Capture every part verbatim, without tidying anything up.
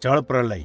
જળ પ્રલય.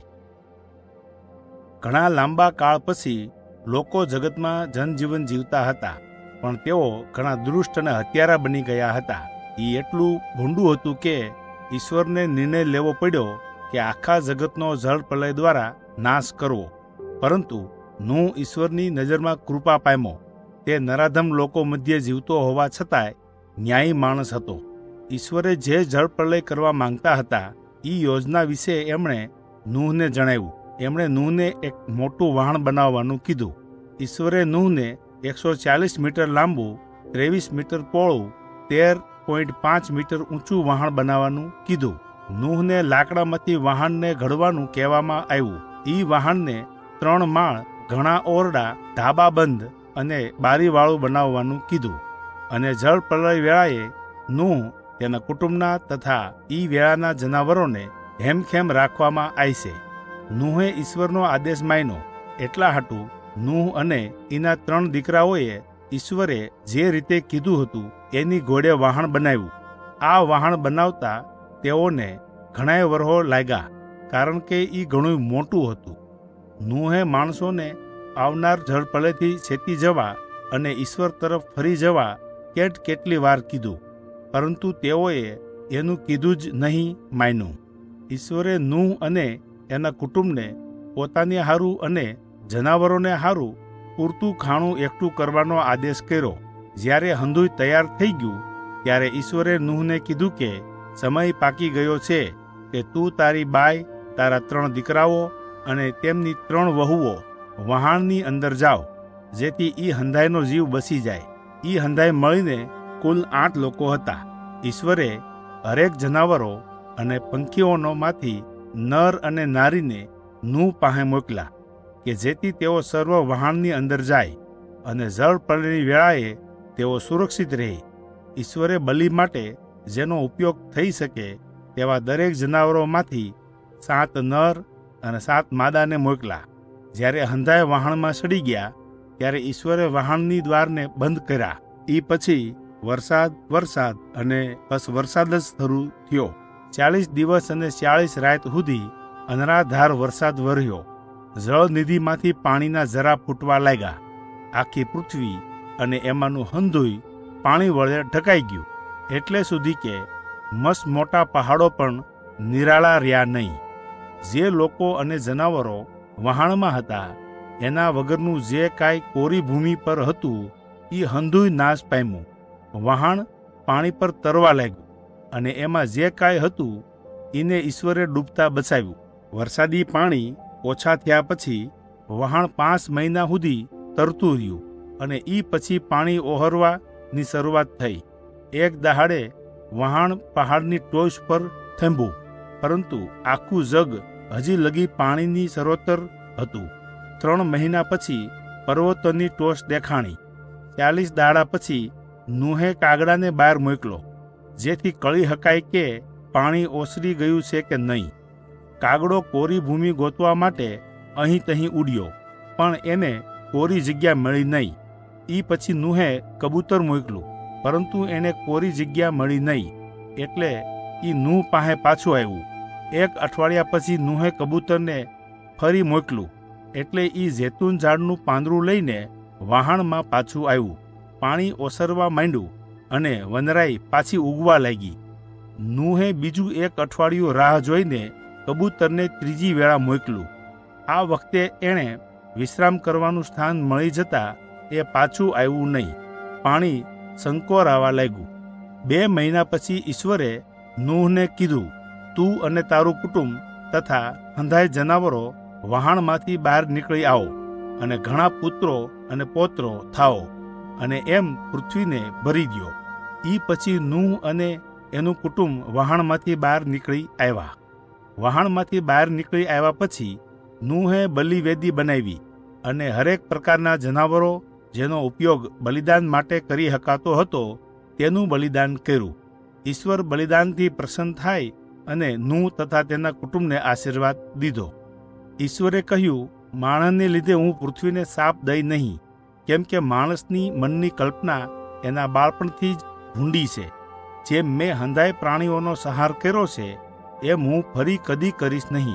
ઘણા લાંબા કાળ પછી લોકો જગતમાં જનજીવન જીવતા હતા, પણ તેઓ ઘણા દુષ્ટ અને હત્યારા બની ગયા હતા. એ એટલું ભૂંડું હતું કે ઈશ્વરને નિર્ણય લેવો પડ્યો કે આખા જગતનો જળ પ્રલય દ્વારા નાશ કરવો. પરંતુ નૂહ ઈશ્વરની નજરમાં કૃપા પામ્યો. તે નરાધમ લોકો મધ્યે જીવતો હોવા છતાંય ન્યાયી માણસ હતો. ઈશ્વરે જે જળ પ્રલય કરવા માંગતા હતા એ યોજના વિશે એમણે નૂહને જણાવ્યું. એમણે નૂહને એક મોટું વહાણ બનાવવાનું કીધું. ઈશ્વરે નૂહને એકસો ચાલીસ મીટર લાંબુ, ત્રેવીસ મીટર પહોળું, તેર પોઈન્ટ પાંચ મીટર ઊંચું વહાણ બનાવવાનું કીધું. નૂહને લાકડામાંથી વહાણને ઘડવાનું કહેવામાં આવ્યું. એ વહાણને ત્રણ માળ, ઘણા ઓરડા, ધાબાબંધ અને બારીવાળું બનાવવાનું કીધું. અને જળ પ્રલય વેળાએ નૂહ તેના કુટુંબના તથા ઈ વેળાના જનાવરોને હેમખેમ રાખવામાં આવશે. નૂહે ઈશ્વરનો આદેશ માન્યો. એટલા હાટું નૂહ અને એના ત્રણ દીકરાઓએ ઈશ્વરે જે રીતે કીધું હતું એની ઘોડે વહાણ બનાવ્યું. આ વહાણ બનાવતા તેઓને ઘણાય વરહો લાગ્યા, કારણ કે એ ઘણું મોટું હતું. નૂહે માણસોને આવનાર જળપ્રલયથી છેતી જવા અને ઈશ્વર તરફ ફરી જવા કેટ કેટલી વાર કીધું, પરંતુ તેઓએ એનું કીધું જ નહીં માન્યું. ઈશ્વરે નૂહ અને એના કુટુંબને પોતાને હારું અને જનાવરોને હારું પૂરતું ખાણું એકઠું કરવાનો આદેશ કર્યો. જ્યારે હંધુય તૈયાર થઈ ગયું ત્યારે ઈશ્વરે નૂહને કીધું કે સમય પાકી ગયો છે કે તું તારી બાઈ, તારા ત્રણ દીકરાઓ અને તેમની ત્રણ વહુઓ વહાણની અંદર જાઓ, જેથી ઈ હંધાઈનો જીવ બસી જાય. ઈ હંધાઈ મળીને કુલ આઠ લોકો હતા. ઈશ્વરે હરેક જનાવરો અને પંખીઓનો માંથી નર અને નારીને નૂહ પાસે મોકલ્યા કે જેથી તેઓ સર્વ વહાણની અંદર જાય અને જળ પ્રલયની વેળાએ તેઓ સુરક્ષિત રહે. ઈશ્વરે બલિ માટે જેનો ઉપયોગ થઈ શકે તેવા દરેક જનાવરોમાંથી સાત નર અને સાત માદાને મોકલ્યા. જ્યારે હંધાય વહાણમાં સડી ગયા ત્યારે ઈશ્વરે વહાણની દ્વારને બંધ કર્યા. એ પછી વરસાદ વરસાદ અને બસ વરસાદ જ શરૂ થયો. ચાલીસ દિવસ અને ચાલીસ રાત સુધી અનરાધાર વરસાદ વર્યો. જળનિધિમાંથી પાણીના ઝરા ફૂટવા લાગ્યા. આખી પૃથ્વી અને એમાંનું હંધુય પાણી વડે ઢકાઈ ગયું, એટલે સુધી કે મસ્ત મોટા પહાડો પણ નિરાળા રહ્યા નહીં. જે લોકો અને જનાવરો વહાણમાં હતા એના વગરનું જે કાંઈ કોરી ભૂમિ પર હતું એ હંધુય નાશ પામ્યું. વહાણ પાણી પર તરવા લાગ્યું અને એમાં જે કાંઈ હતું એને ઈશ્વરે ડૂબતા બચાવ્યું. વરસાદી પાણી ઓછા થયા પછી વહાણ પાંચ મહિના સુધી તરતું રહ્યું અને એ પછી પાણી ઓહરવાની શરૂઆત થઈ. એક દહાડે વહાણ પહાડની ટોચ પર થંભ્યું, પરંતુ આખું જગ હજી લગી પાણીની સરોતર હતું. ત્રણ મહિના પછી પર્વતોની ટોચ દેખાણી. ચાલીસ દાડા પછી નૂહે કાગડાને બહાર મોકલો, જેથી કળી હકાય કે પાણી ઓસરી ગયું છે કે નહીં. કાગડો કોરી ભૂમિ ગોતવા માટે અહીં તહીં ઉડ્યો, પણ એને કોરી જગ્યા મળી નહીં. એ પછી નૂહે કબૂતર મોકલું, પરંતુ એને કોરી જગ્યા મળી નહીં, એટલે એ નૂહ પાસે પાછું આવ્યું. એક અઠવાડિયા પછી નૂહે કબૂતરને ફરી મોકલું, એટલે એ જૈતૂન ઝાડનું પાંદડું લઈને વહાણમાં પાછું આવ્યું. પાણી ઓસરવા માંડ્યું અને વનરાઈ પાછી ઉગવા લાગી. નૂહે બીજું એક અઠવાડિયું રાહ જોઈને કબૂતરને ત્રીજી વેળા મોકલું. આ વખતે એણે વિશ્રામ કરવાનું સ્થાન મળી જતા એ પાછું આવ્યું નહીં. પાણી સંકોરાવા લાગ્યું. બે મહિના પછી ઈશ્વરે નૂહને કીધું, તું અને તારું કુટુંબ તથા હંધાય જનાવરો વહાણમાંથી બહાર નીકળી આવો અને ઘણા પુત્રો અને પૌત્રો થાઓ અને એમ પૃથ્વીને ભરી દો. એ પછી નૂહ અને એનું કુટુંબ વહાણમાંથી બહાર નીકળી આવ્યા. વહાણમાંથી બહાર નીકળી આવ્યા પછી નૂહે બલિવેદી બનાવી અને હરેક પ્રકારના જનાવરો જેનો ઉપયોગ બલિદાન માટે કરી શકાતો હતો તેનું બલિદાન કર્યું. ઈશ્વર બલિદાનથી પ્રસન્ન થાય અને નૂહ તથા તેના કુટુંબને આશીર્વાદ દીધો. ઈશ્વરે કહ્યું, માણસને લીધે હું પૃથ્વીને શાપ દઈ નહીં, કેમ કે માણસની મનની કલ્પના એના બાળપણથી જ ભૂંડી છે. જેમ મેં હંધાય પ્રાણીઓનો સંહાર કર્યો છે એમ હું ફરી કદી કરીશ નહીં.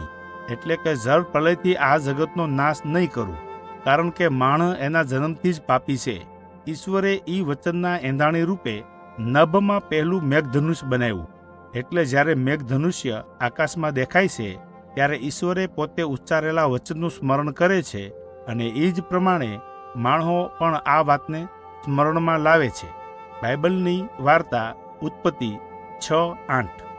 એટલે કે જળ પ્રલયથી આ જગતનો નાશ નહીં કરું, કારણ કે માણસ એના જન્મથી જ પાપી છે. ઈશ્વરે ઈ વચનના એંધાણી રૂપે નભમાં પહેલું મેઘધનુષ્ય બનાવ્યું. એટલે જ્યારે મેઘધનુષ્ય આકાશમાં દેખાય છે ત્યારે ઈશ્વરે પોતે ઉચ્ચારેલા વચનનું સ્મરણ કરે છે, અને એ જ પ્રમાણે માણસો પણ આ વાતને સ્મરણમાં લાવે છે. બાઇબલની વાર્તા ઉત્પત્તિ છ આઠ.